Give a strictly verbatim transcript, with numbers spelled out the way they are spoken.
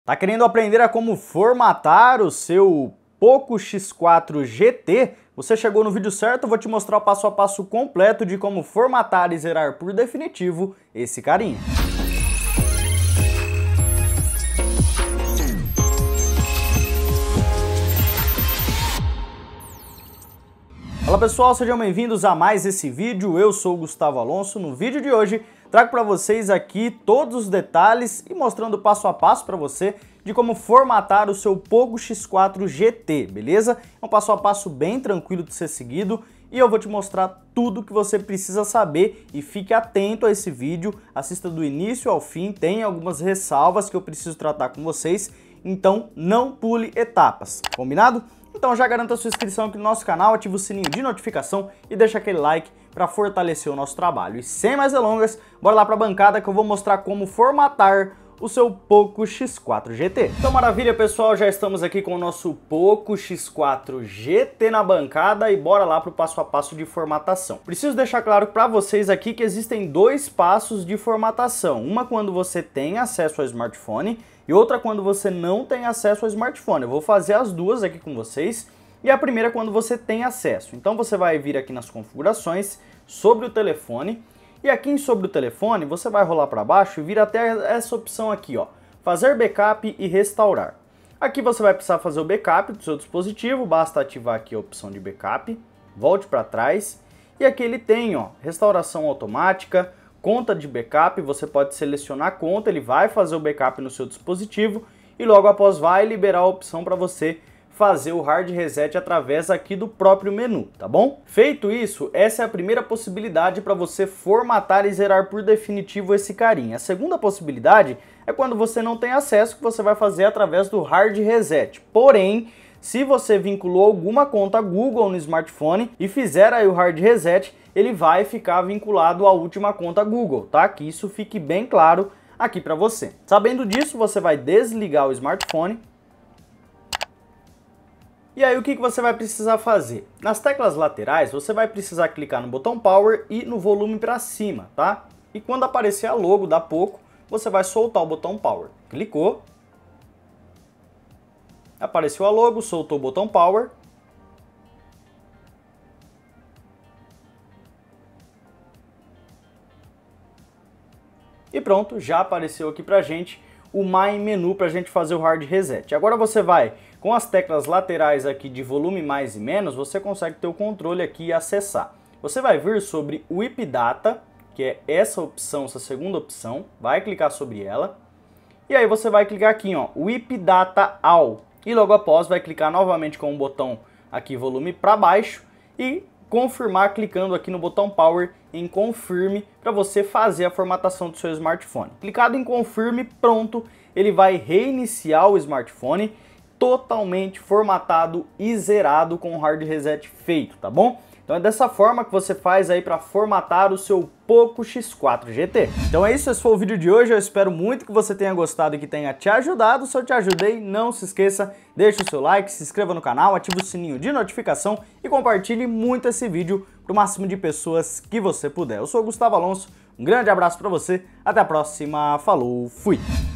Tá querendo aprender a como formatar o seu Poco X quatro G T? Você chegou no vídeo certo, eu vou te mostrar o passo a passo completo de como formatar e zerar por definitivo esse carinha. Fala pessoal, sejam bem-vindos a mais esse vídeo, eu sou o Gustavo Alonso. No vídeo de hoje trago para vocês aqui todos os detalhes e mostrando passo a passo para você de como formatar o seu Poco X quatro G T, beleza? É um passo a passo bem tranquilo de ser seguido e eu vou te mostrar tudo que você precisa saber e fique atento a esse vídeo, assista do início ao fim, tem algumas ressalvas que eu preciso tratar com vocês, então não pule etapas, combinado? Então já garanta a sua inscrição aqui no nosso canal, ativa o sininho de notificação e deixa aquele like para fortalecer o nosso trabalho. E sem mais delongas, bora lá para a bancada que eu vou mostrar como formatar o seu Poco X quatro G T. Então maravilha pessoal, já estamos aqui com o nosso Poco X quatro G T na bancada e bora lá para o passo a passo de formatação. Preciso deixar claro para vocês aqui que existem dois passos de formatação. Uma quando você tem acesso ao smartphone e outra quando você não tem acesso ao smartphone. Eu vou fazer as duas aqui com vocês. E a primeira é quando você tem acesso. Então você vai vir aqui nas configurações, sobre o telefone. E aqui em sobre o telefone, você vai rolar para baixo e vir até essa opção aqui, ó. Fazer backup e restaurar. Aqui você vai precisar fazer o backup do seu dispositivo. Basta ativar aqui a opção de backup. Volte para trás. E aqui ele tem, ó, restauração automática. Conta de backup, você pode selecionar a conta, ele vai fazer o backup no seu dispositivo e logo após vai liberar a opção para você fazer o hard reset através aqui do próprio menu, tá bom? Feito isso, essa é a primeira possibilidade para você formatar e zerar por definitivo esse carinha. A segunda possibilidade é quando você não tem acesso, que você vai fazer através do hard reset. Porém, se você vinculou alguma conta Google no smartphone e fizer aí o hard reset, ele vai ficar vinculado à última conta Google, tá? Que isso fique bem claro aqui para você. Sabendo disso, você vai desligar o smartphone. E aí o que que você vai precisar fazer? Nas teclas laterais, você vai precisar clicar no botão Power e no volume para cima, tá? E quando aparecer a logo da Poco, você vai soltar o botão Power. Clicou. Apareceu a logo, soltou o botão Power. E pronto, já apareceu aqui pra gente o My Menu pra gente fazer o hard reset. Agora você vai, com as teclas laterais aqui de volume mais e menos, você consegue ter o controle aqui e acessar. Você vai vir sobre o I P Data, que é essa opção, essa segunda opção, vai clicar sobre ela. E aí você vai clicar aqui, ó, o I P Data All. E logo após vai clicar novamente com o botão aqui volume para baixo e confirmar clicando aqui no botão Power em Confirme para você fazer a formatação do seu smartphone. Clicado em Confirme, pronto, ele vai reiniciar o smartphone totalmente formatado e zerado com o hard reset feito, tá bom? Então é dessa forma que você faz aí para formatar o seu Poco X quatro G T. Então é isso, esse foi o vídeo de hoje, eu espero muito que você tenha gostado e que tenha te ajudado. Se eu te ajudei, não se esqueça, deixe o seu like, se inscreva no canal, ative o sininho de notificação e compartilhe muito esse vídeo para o máximo de pessoas que você puder. Eu sou o Gustavo Alonso, um grande abraço para você, até a próxima, falou, fui!